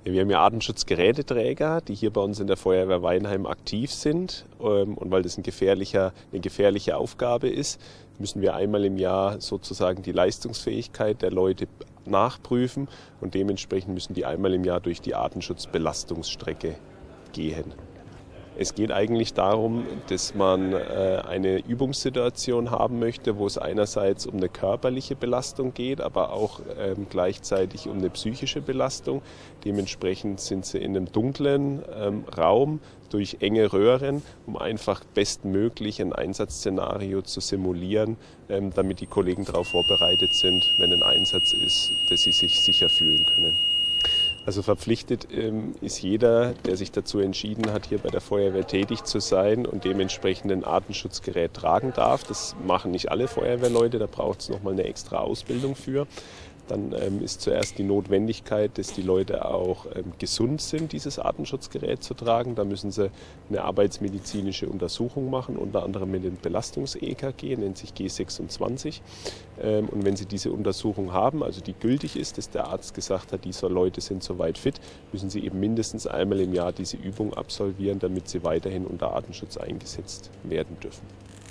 Wir haben ja Artenschutzgeräteträger, die hier bei uns in der Feuerwehr Weinheim aktiv sind. Und weil das eine gefährliche Aufgabe ist, müssen wir einmal im Jahr sozusagen die Leistungsfähigkeit der Leute nachprüfen. Und dementsprechend müssen die einmal im Jahr durch die Artenschutzbelastungsstrecke gehen. Es geht eigentlich darum, dass man eine Übungssituation haben möchte, wo es einerseits um eine körperliche Belastung geht, aber auch gleichzeitig um eine psychische Belastung. Dementsprechend sind sie in einem dunklen Raum durch enge Röhren, um einfach bestmöglich ein Einsatzszenario zu simulieren, damit die Kollegen darauf vorbereitet sind, wenn ein Einsatz ist, dass sie sich sicher fühlen können. Also verpflichtet ist jeder, der sich dazu entschieden hat, hier bei der Feuerwehr tätig zu sein und dementsprechend ein Artenschutzgerät tragen darf. Das machen nicht alle Feuerwehrleute, da braucht es nochmal eine extra Ausbildung für. Dann ist zuerst die Notwendigkeit, dass die Leute auch gesund sind, dieses Artenschutzgerät zu tragen. Da müssen sie eine arbeitsmedizinische Untersuchung machen, unter anderem mit dem Belastungs-EKG, nennt sich G26. Und wenn sie diese Untersuchung haben, also die gültig ist, dass der Arzt gesagt hat, diese Leute sind soweit fit, müssen sie eben mindestens einmal im Jahr diese Übung absolvieren, damit sie weiterhin unter Artenschutz eingesetzt werden dürfen.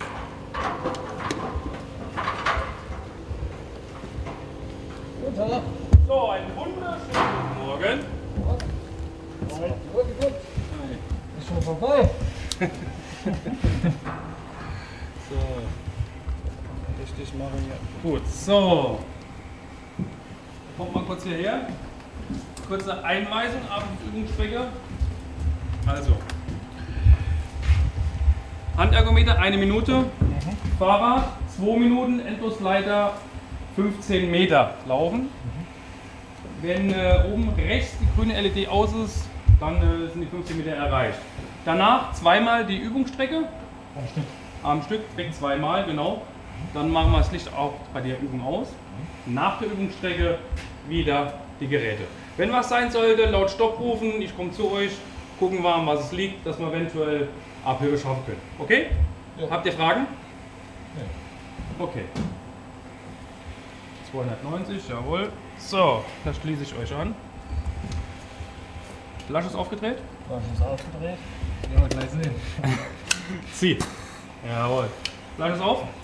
So, einen wunderschönen guten Morgen. Ist schon vorbei. So, richtig machen hier. Gut, so. Kommt mal kurz hierher. Kurze Einweisung, Übungsstrecke. Also, Handergometer 1 Minute, Fahrrad 2 Minuten, Endlosleiter 15 Meter laufen. Wenn oben rechts die grüne LED aus ist, dann sind die 15 Meter erreicht. Danach zweimal die Übungsstrecke. Am Stück, weg zweimal, genau. Dann machen wir das Licht auch bei der Übung aus. Nach der Übungsstrecke wieder die Geräte. Wenn was sein sollte, laut Stopp rufen, ich komme zu euch, gucken wir, an was es liegt, dass wir eventuell Abhöhe schaffen können. Okay? Ja. Habt ihr Fragen? Ja. Okay. 290, jawohl. So, da schließe ich euch an. Flasche ist aufgedreht? Flasche ist aufgedreht. Ja, wir gleich sehen. Zieh. Jawohl. Flasche ist auf.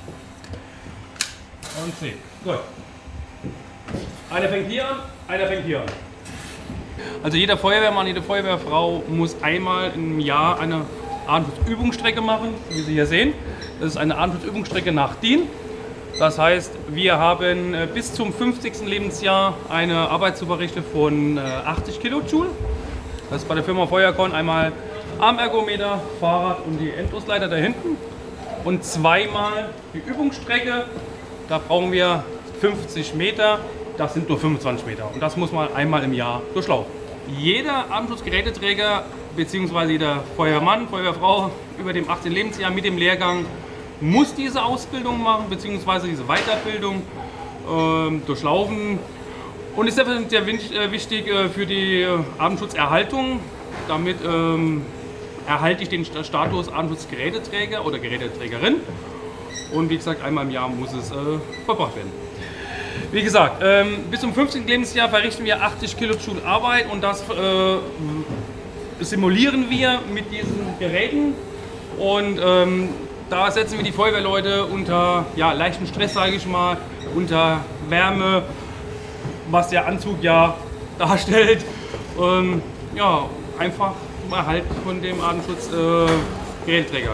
Und zieh. Gut. Einer fängt hier an, einer fängt hier an. Also jeder Feuerwehrmann, jede Feuerwehrfrau muss einmal im Jahr eine Atemschutzübungsstrecke machen, wie Sie hier sehen. Das ist eine Atemschutzübungsstrecke nach DIN. Das heißt, wir haben bis zum 50. Lebensjahr eine Arbeitszuberrichte von 80 Kilojoule. Das ist bei der Firma Feuerkorn einmal Armergometer, Fahrrad und die Endlosleiter da hinten. Und zweimal die Übungsstrecke. Da brauchen wir 50 Meter, das sind nur 25 Meter. Und das muss man einmal im Jahr durchlaufen. Jeder Atemschutzgeräteträger bzw. jeder Feuerwehrmann, Feuerwehrfrau über dem 18. Lebensjahr mit dem Lehrgang muss diese Ausbildung machen, beziehungsweise diese Weiterbildung durchlaufen. Und ist sehr wichtig für die Atemschutzerhaltung. Damit erhalte ich den Status Atemschutzgeräteträger oder Geräteträgerin. Und wie gesagt, einmal im Jahr muss es verbracht werden. Wie gesagt, bis zum 15. Lebensjahr verrichten wir 80 Kilojoule Arbeit und das simulieren wir mit diesen Geräten. Und da setzen wir die Feuerwehrleute unter leichten Stress, sage ich mal, unter Wärme, was der Anzug ja darstellt. Einfach zum Erhalt von dem Atemschutzgeräteträger.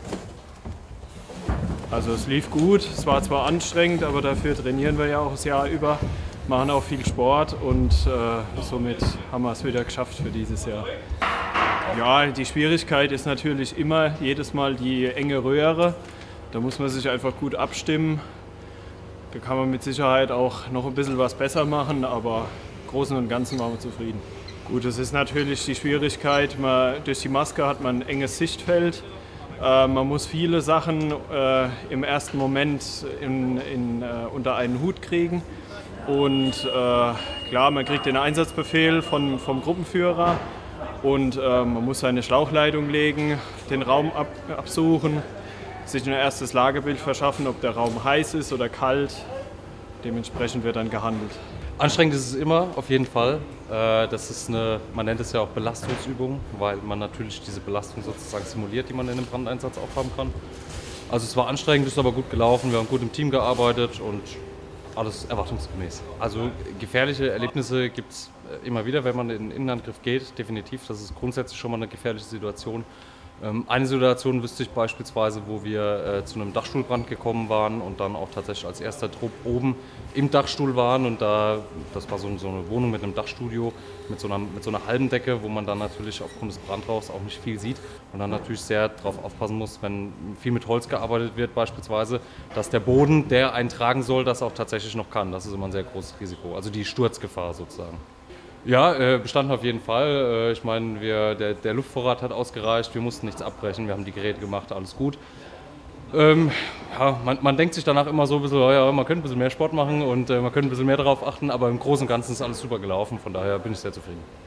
Also es lief gut, es war zwar anstrengend, aber dafür trainieren wir ja auch das Jahr über, machen auch viel Sport und somit haben wir es wieder geschafft für dieses Jahr. Ja, die Schwierigkeit ist natürlich immer jedes Mal die enge Röhre. Da muss man sich einfach gut abstimmen. Da kann man mit Sicherheit auch noch ein bisschen was besser machen, aber im Großen und Ganzen waren wir zufrieden. Gut, es ist natürlich die Schwierigkeit, durch die Maske hat man ein enges Sichtfeld. Man muss viele Sachen im ersten Moment unter einen Hut kriegen. Und klar, man kriegt den Einsatzbefehl vom Gruppenführer. Und man muss seine Schlauchleitung legen, den Raum absuchen, sich ein erstes Lagebild verschaffen, ob der Raum heiß ist oder kalt. Dementsprechend wird dann gehandelt. Anstrengend ist es immer, auf jeden Fall. Das ist man nennt es ja auch Belastungsübung, weil man natürlich diese Belastung sozusagen simuliert, die man in einem Brandeinsatz auch haben kann. Also es war anstrengend, ist aber gut gelaufen, wir haben gut im Team gearbeitet und alles erwartungsgemäß. Also gefährliche Erlebnisse gibt es immer wieder, wenn man in den Innenangriff geht, definitiv. Das ist grundsätzlich schon mal eine gefährliche Situation. Eine Situation wüsste ich beispielsweise, wo wir zu einem Dachstuhlbrand gekommen waren und dann auch tatsächlich als erster Trupp oben im Dachstuhl waren. Und das war so eine Wohnung mit einem Dachstudio, mit so einer halben Decke, wo man dann natürlich aufgrund des Brandrauchs auch nicht viel sieht. Und dann natürlich sehr darauf aufpassen muss, wenn viel mit Holz gearbeitet wird beispielsweise, dass der Boden, der einen tragen soll, das auch tatsächlich noch kann. Das ist immer ein sehr großes Risiko, also die Sturzgefahr sozusagen. Ja, bestanden auf jeden Fall. Ich meine, der Luftvorrat hat ausgereicht, wir mussten nichts abbrechen, wir haben die Geräte gemacht, alles gut. Ja, man denkt sich danach immer so ein bisschen, ja, man könnte ein bisschen mehr Sport machen und man könnte ein bisschen mehr darauf achten, aber im Großen und Ganzen ist alles super gelaufen, von daher bin ich sehr zufrieden.